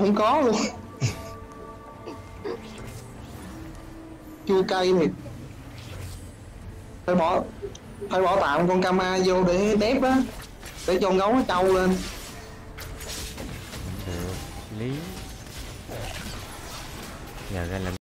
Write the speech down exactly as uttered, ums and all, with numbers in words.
không có luôn. Chua cay thiệt. Phải bỏ phải bỏ tạm con Kama vô để đép á, để cho con gấu nó trâu lên. Được lý. Giờ ra làm